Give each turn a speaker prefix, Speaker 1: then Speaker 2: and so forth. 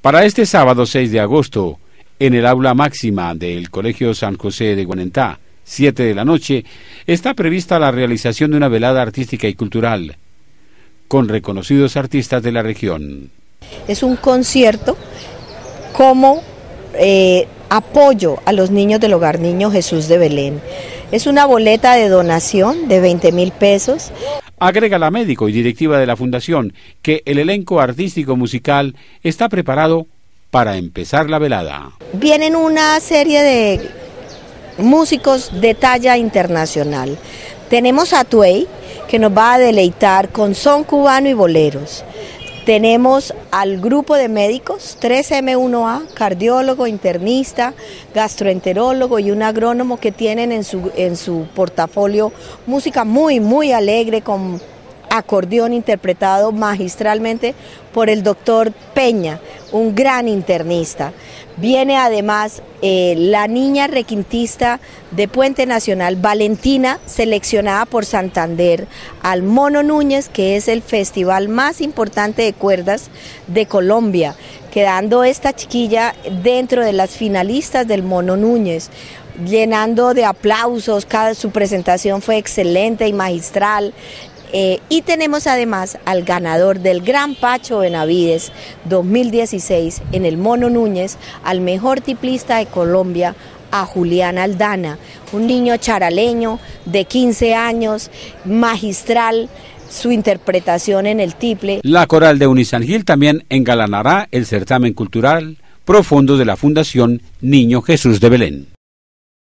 Speaker 1: Para este sábado 6 de agosto, en el aula máxima del Colegio San José de Guanentá, 7 de la noche, está prevista la realización de una velada artística y cultural, con reconocidos artistas de la región.
Speaker 2: Es un concierto como apoyo a los niños del Hogar Niño Jesús de Belén. Es una boleta de donación de 20.000 pesos.
Speaker 1: Agrega la médico y directiva de la Fundación que el elenco artístico musical está preparado para empezar la velada.
Speaker 2: Vienen una serie de músicos de talla internacional. Tenemos a Tuey, que nos va a deleitar con son cubano y boleros. Tenemos al grupo de médicos, 3M1A, cardiólogo, internista, gastroenterólogo y un agrónomo que tienen en su portafolio música muy alegre con acordeón interpretado magistralmente por el doctor Peña, un gran internista. Viene además la niña requintista de Puente Nacional, Valentina, seleccionada por Santander, al Mono Núñez, que es el festival más importante de cuerdas de Colombia, quedando esta chiquilla dentro de las finalistas del Mono Núñez, llenando de aplausos. Su presentación fue excelente y magistral. Y tenemos además al ganador del Gran Pacho Benavides 2016 en el Mono Núñez, al mejor tiplista de Colombia, a Julián Aldana, un niño charaleño de 15 años, magistral su interpretación en el tiple.
Speaker 1: La coral de Unisangil también engalanará el certamen cultural profundo de la Fundación Niño Jesús de Belén.